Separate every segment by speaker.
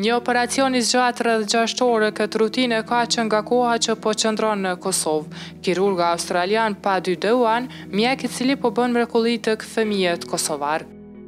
Speaker 1: Një operacion I zgjat rreth 6 ore, këtë rutinë ka që nga koha që po qëndron në Kosovë. Kirurga australian Paddy Dewan, mjek I cili po bën mrekulli tek fëmijët kosovar.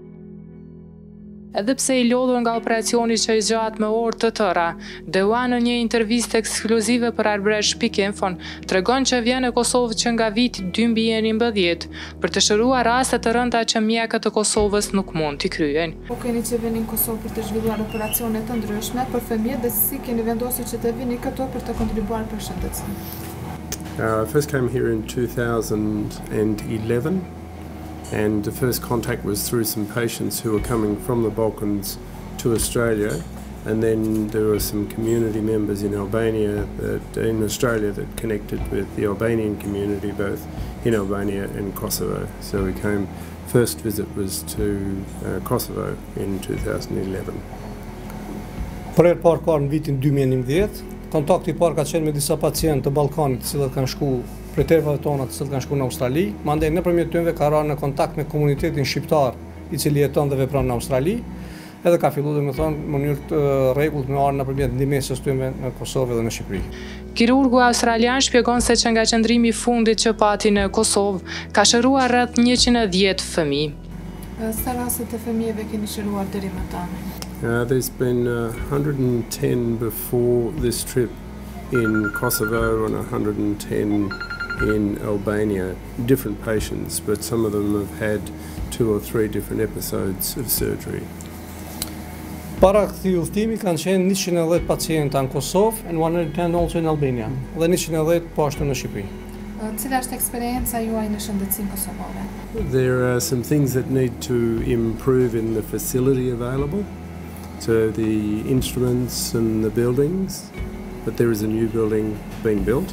Speaker 1: Edhe pse I lodhur nga operacioni që I zgjat me orë të tëra, Dewan në një intervistë ekskluzive për Arbresh.info tregon që vjen në Kosovë që nga viti 2011 për të shëruar raste të rënda që mjekët të Kosovës nuk mund t'i kryejnë.
Speaker 2: Po keni që vini në Kosovë për të zhvilluar operacione të ndryshme për fëmijët dhe si keni vendosur që të vini këto për të kontribuar për shëndetësinë?
Speaker 3: I first came here in 2011. And the first contact was through some patients who were coming from the Balkans to Australia, and then there were some community members in Australia that connected with the Albanian community both in Albania and Kosovo. So we came, first visit was to Kosovo in 2011.
Speaker 4: Për herë parë në vitin 2011, kontakti I parë ka qenë me disa pacientë të Ballkanit, të cilët kanë shku prej tervave tona, të cilët kanë shku në Australi, mandej nëpërmjet tyre ka rënë në kontakt me komunitetin shqiptar I cili jeton dhe vepron në Australi, edhe ka filluar domethënë në mënyrë të rregullt me ardhur nëpërmjet ndihmës tyre në Kosovë dhe në Shqipëri.
Speaker 1: Kirurgu australian shpjegon se që nga qëndrimi I fundit që pati në Kosovë ka shëruar rreth 110 fëmijë.
Speaker 2: Sa raste të fëmijëve keni shëruar deri më tani?
Speaker 3: There's been 110 before this trip in Kosovo and 110 in Albania, different patients, but some of them have had 2 or 3 different episodes of surgery.
Speaker 4: Para këtij udhëtimi kanë qenë 110 pacienta në Kosovë and 110 also in Albania, dhe 110 po ashtu në Shqipëri.
Speaker 2: Cila është eksperienca juaj në shëndetësinë kosovare?
Speaker 3: There are some things that need to improve in the facility available, so the instruments and the buildings, but there is a new building being built.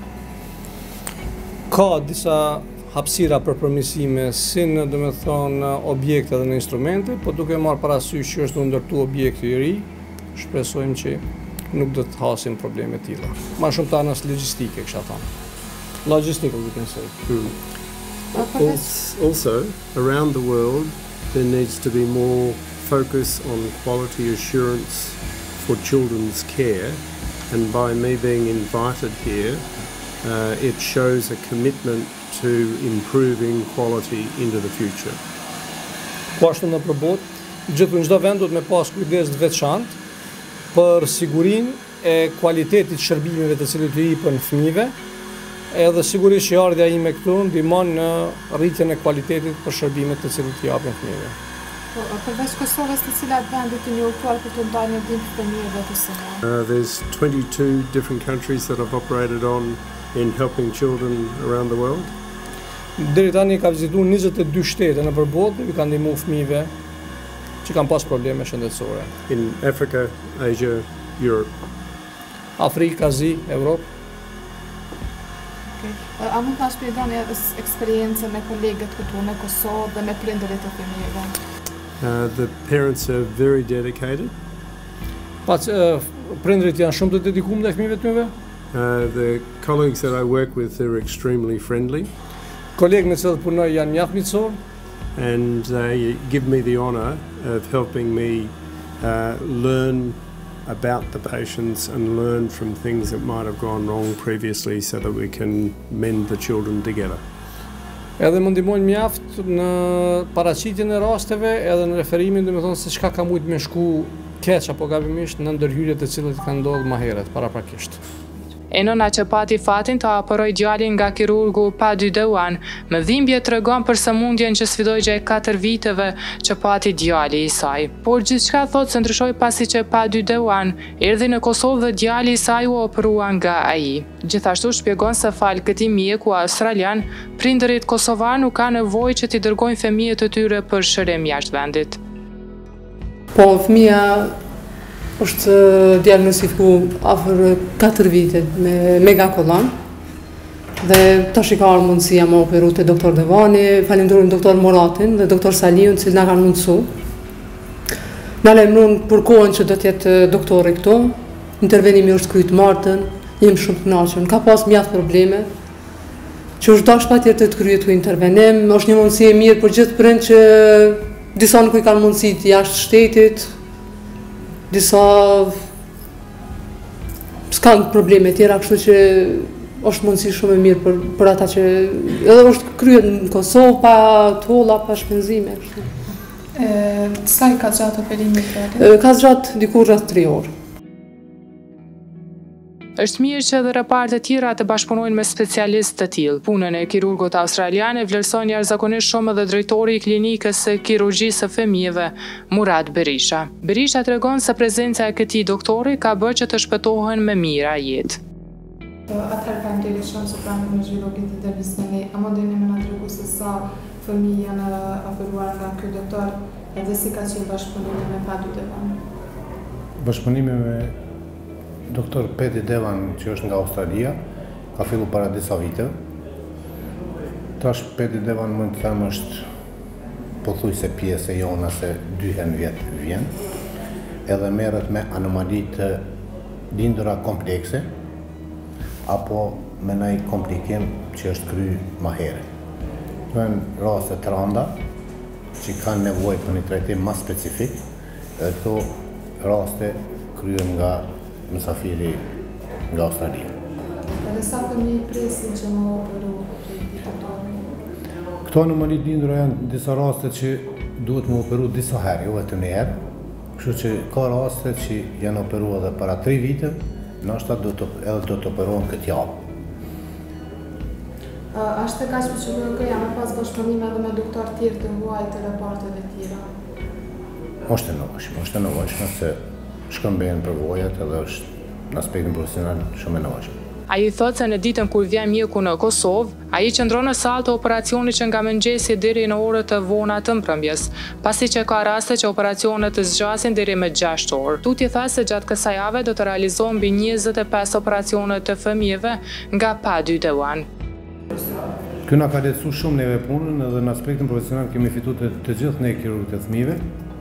Speaker 4: Ka disa hapësira për përmirësime si në domethënë objekte dhe në instrumente, po duke marrë parasysh që është ndërtu objekti I ri, shpresojmë që nuk do të hasim probleme të tilla. Më shumë të anës logjistike kisha thënë. Logistical, we can say.
Speaker 3: Also, around the world, there needs to be more focus on quality assurance for children's care, and by me being invited here, it shows a commitment to improving quality into the future.
Speaker 4: Po ashtu në përbot, gjithë çdo vend duhet me pas kujdes të veçantë për sigurinë e kualitetit të shërbimeve të cilët I jepën fëmijëve, edhe sigurisht që ardha ime këtu ndihmon në rritjen e kualitetit për shërbimet të cilët I japin fëmijëve.
Speaker 2: Përveç Kosovës, të cilat vende keni udhëtuar për të ndarë një ndihmë fëmijëve të sëmurë?
Speaker 3: There's 22 different countries that I've operated on in helping children around the world.
Speaker 4: Deri tani ka vizituar 22 shtete në përballë, I ka ndihmuar fëmijëve që kanë pas probleme shëndetësore.
Speaker 3: In Africa, Asia, Europe.
Speaker 4: Afrikë, Azi, Evropë.
Speaker 2: A mund të na shpjegoni eksperiencën me kolegët këtu në Kosovë dhe me prindërit të fëmijëve?
Speaker 3: The parents are very dedicated.
Speaker 4: Prindërit janë shumë të dedikuar ndaj fëmijëve tyre.
Speaker 3: The colleagues that I work with are extremely friendly.
Speaker 4: Kolegët me cilët punoj janë mjaft miqësor.
Speaker 3: And they give me the honor of helping me learn about the patients and learn from things that might have gone wrong previously so that we can mend the children together.
Speaker 4: Edhe më ndihmojnë mjaft në paraqitjen e rasteve, edhe në referimin, domethënë se çka ka mujt me shku keq apo gabimisht në ndërhyrjet të cilat kanë ndodhur më herët paraprakisht.
Speaker 1: E nëna që pati fatin të apëroj djalin nga kirurgu Paddy Dewan, me dhimbje tregon për sëmundjen që sfidoi gjatë 4 viteve që pati djali I saj. Por gjithçka thotë se ndryshoi pasi që Paddy Dewan erdhi në Kosovë dhe djali I saj u operua nga ai. Gjithashtu shpjegon se fal këtij mjeku australian, prindërit kosovar nuk kanë nevojë që t'i dërgojnë fëmijët e tyre për shërim jashtë vendit.
Speaker 5: Po, fëmia është diagnostiku afër 4 vite me megakolon dhe tash I ka ardhur mundësia më operu te doktor Devani, falenderojmë doktor Moratin dhe doktor Saliun që na kanë mundësu. Na lajmëruan për kohën që do të jetë doktori këtu. Intervenimi është kryt martën, jem shumë të kënaqur. Ka pas mjaft probleme që është dash patjetër të kryet ky intervenim, është një mundësi e mirë për gjithë prind që disa nuk I kanë mundësi të jashtë shtetit. disa s'kan probleme tjera, kështu që është mundësi shumë e mirë për ata që edhe është kryer në Kosovë pa tolla, pa shpenzime kështu.
Speaker 2: Sa i ka gjatë operimi i
Speaker 5: Ka gjatë diku rreth 3 orë.
Speaker 1: Është mirë që edhe reparte tjera të bashkëpunojnë me specialistë të tillë. Punën e kirurgut australiane vlerëson jashtëzakonisht shumë edhe drejtori i klinikës së kirurgjisë së fëmijëve, Murad Berisha. Berisha tregon se prezenca e këtij doktori ka bërë që të shpëtohen me mira jetë.
Speaker 2: Atëherë faleminderit shumë se pranoni në zhvillimin e intervistës me ne. A mundeni më na tregoni se sa fëmijë janë operuar nga ky doktor edhe si ka qenë bashkëpunimi me Padi Dewan?
Speaker 6: Bashkëpunimi me doktor Padi Dewan, që është nga Australia, ka fillu para disa viteve. Tash Padi Dewan mund të them është pothuajse pjesë e jona se 2 vjet vjen, edhe merret me anomali të lindura komplekse, apo me ndonjë komplikim që është kryer më herët. Janë raste të rënda që kanë nevojë për një trajtim më specifik, dhe këto raste kryhen nga mysafiri nga Australia.
Speaker 2: Edhe sa fëmijë presin që më operu
Speaker 6: Këto anomali të lindura janë disa raste që duhet më operu disa herë, jo vetëm një herë. Kështu që ka raste që janë operuar edhe para 3 vite, ndoshta do të operohen këtë javë.
Speaker 2: Ashtë të kaqë që kërkëja me pas bashkëpunime edhe me doktor tjerë të huaj të reparteve tjera?
Speaker 6: Është e nevojshme se shkëmbejnë përvojat edhe është në aspektin profesional shumë e nevojshme.
Speaker 1: Ai thotë se në ditën kur vjen mjeku në Kosovë, ai qëndron në sallë të operacionit që nga mëngjesi deri në orët të vona të mbrëmjes, pasi që ka raste që operacionet të zgjasin deri me 6 orë. Tuti tha se gjatë kësaj jave do të realizohen mbi 25 operacione të fëmijëve nga Padi Dewan.
Speaker 6: Kjo na ka lehtësuar shumë neve punën, edhe në aspektin profesional kemi fituar të gjithë ne kirurgët e fëmijëve.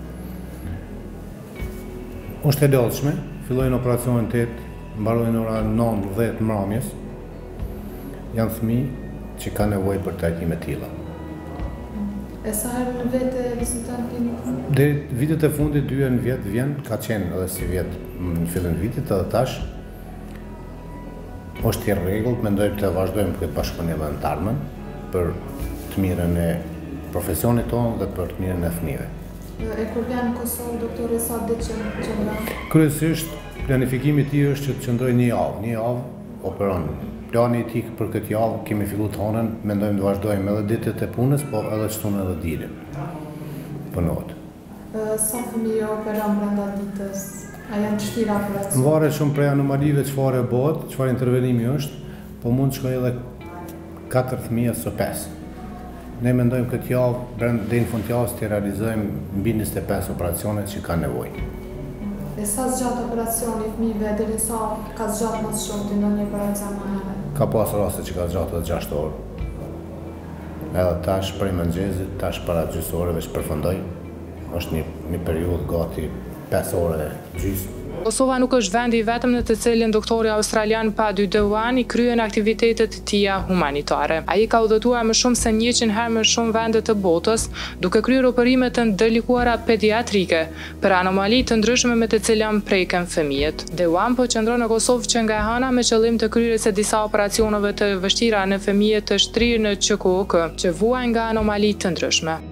Speaker 6: Është e lodhshme, fillojnë operacionin 8, mbarojnë ora 9-10 mbrëmjes. Janë fëmijë që kanë nevojë për trajtime të tilla.
Speaker 2: E sa herë në vete viziton klinikën?
Speaker 6: Deri vitet e fundit 2 vjet vjen, ka qenë edhe si vjet në fillim të vitit, edhe tash është i rregullt, mendojmë të vazhdojmë këtë bashkëpunim me të ardhmen për të mirën e profesionit tonë dhe për të mirën e fëmijëve.
Speaker 2: E kur vjen në Kosovë, doktore, sa ditë që qëndron?
Speaker 6: Kryesisht, planifikimi i tij është që të qëndrojë një javë operon. Plani i tij për këtë javë kemi filluar të honën, mendojmë të vazhdojmë edhe ditët e punës, po edhe shtunën edhe dielën. Punohet.
Speaker 2: Sa fëmijë operon brenda ditës? A janë të vështira operacione?
Speaker 6: Varet shumë prej anomalive çfarë bëhet, çfarë intervenimi është, po mund të shkojë edhe 4 fëmijë ose 5. Ne mendojmë këtë javë, deri në fund të javës të realizojmë mbi 25 operacione që kanë nevojë.
Speaker 2: E sa zgjat operacioni fëmijëve deri sa ka zgjat më shumë të ndonjë operacion më herë?
Speaker 6: Ka pas raste që ka zgjatur edhe 6 orë. Edhe tash prej mëngjesit, tash para gjysë orëve që përfundoi, është një periudhë gati 5 orë gjysmë.
Speaker 1: Kosova nuk është vendi vetëm në të cilin doktori australian Padi Dewan i kryen aktivitetet të tija humanitare. Ai ka udhëtuar më shumë se 100 herë në shumë vende të botës, duke kryer operime të ndërlikuara pediatrike për anomali të ndryshme me të cilat preken fëmijët. Dewan po qëndron në Kosovë që nga hana me qëllim të kryerjes së disa operacioneve të vështira në fëmijë të shtrirë në QKOK, që vuajnë nga anomali të ndryshme.